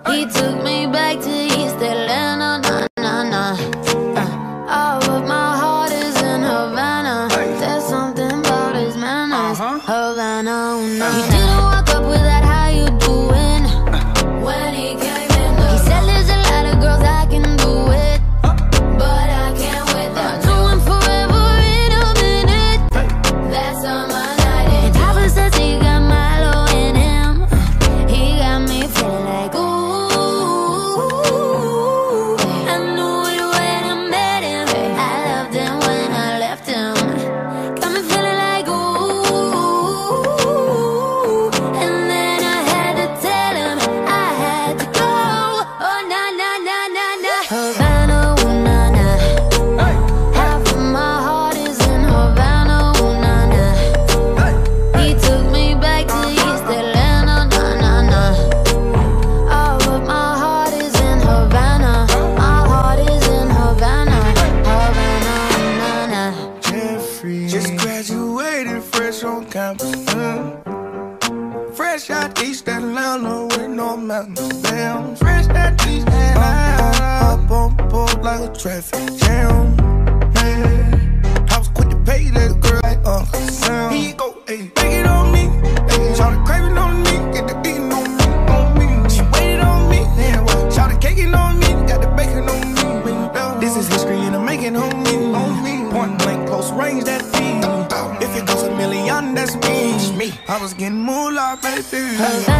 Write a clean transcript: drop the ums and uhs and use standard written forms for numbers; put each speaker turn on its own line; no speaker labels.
He took me back to East Atlanta, oh, but my heart is in Havana. There's something about his manners, Havana, He didn't walk up with that, how you doing? When he came in, he said there's a lot of girls I can do it, but I can't with them. I'll do him forever in a minute. That's on my night. And Papa says he got Milo in him. He got me feeling like ooh. I knew it when I met him. I loved him when I left him. Got me feeling like ooh. And then I had to tell him I had to go. Oh na na na na na. Havana, ooh na na. Half of my heart is in Havana, ooh na na. He took me back to East Atlanta, oh, but my heart is in Havana. My heart is in Havana, Havana,
Jeffrey just graduated fresh on campus. Fresh out East Atlanta with no mountains. Damn, fresh out East Atlanta. Up on board like a traffic jam. Man, I was quick to pay that girl like Uncle Sam. Here you go, ayy, take it on me. Ayy, shout craving on me, get the beating on me, on me. She waited on me, yeah, well, shout caking on me, got the bacon on me. This is history in the making on me, on me. Point blank, close range, that feed. If it goes a million, that's me. I was getting moolah, baby.